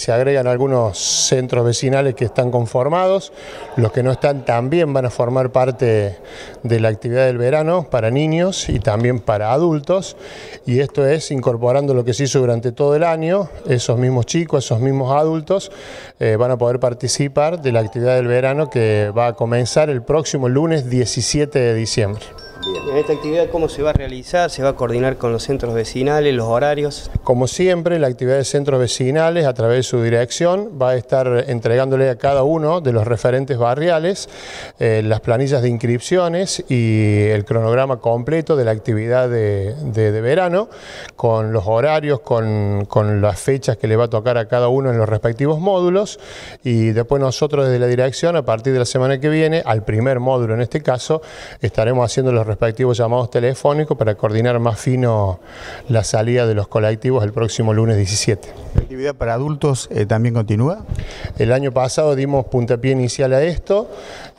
se agregan algunos centros vecinales que están conformados, los que no están también van a formar parte de la actividad del verano para niños y también para adultos, y esto es incorporando lo que se hizo durante todo el año. Esos mismos chicos, esos mismos adultos van a poder participar de la actividad del verano que va a comenzar el próximo lunes 17 de diciembre. En esta actividad, ¿cómo se va a realizar? ¿Se va a coordinar con los centros vecinales, los horarios? Como siempre, la actividad de centros vecinales, a través de su dirección, va a estar entregándole a cada uno de los referentes barriales las planillas de inscripciones y el cronograma completo de la actividad de verano, con los horarios, con las fechas que le va a tocar a cada uno en los respectivos módulos, y después nosotros desde la dirección, a partir de la semana que viene, al primer módulo en este caso, estaremos haciendo los respectivos llamados telefónicos para coordinar más fino la salida de los colectivos el próximo lunes 17. ¿La actividad para adultos también continúa? El año pasado dimos puntapié inicial a esto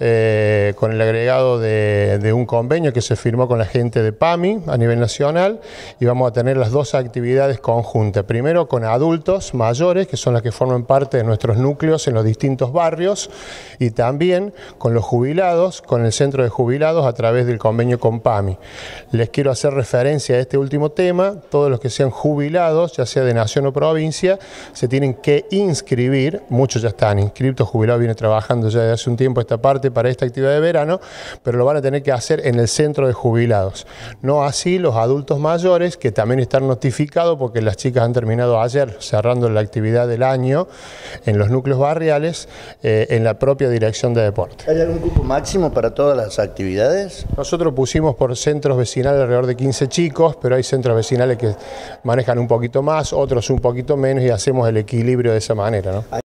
con el agregado de un convenio que se firmó con la gente de PAMI a nivel nacional, y vamos a tener las dos actividades conjuntas. Primero con adultos mayores, que son las que forman parte de nuestros núcleos en los distintos barrios, y también con los jubilados, con el centro de jubilados a través del convenio con PAMI. Les quiero hacer referencia a este último tema. Todos los que sean jubilados, ya sea de nación o provincia, se tienen que inscribir. Muchos ya están inscritos, jubilados viene trabajando ya desde hace un tiempo esta parte para esta actividad de verano, pero lo van a tener que hacer en el centro de jubilados. No así los adultos mayores, que también están notificados porque las chicas han terminado ayer cerrando la actividad del año en los núcleos barriales, en la propia dirección de deporte. ¿Hay algún cupo máximo para todas las actividades? Nosotros pusimos por centros vecinales alrededor de 15 chicos, pero hay centros vecinales que manejan un poquito más, otros un poquito menos, y hacemos el equilibrio de esa manera, ¿no?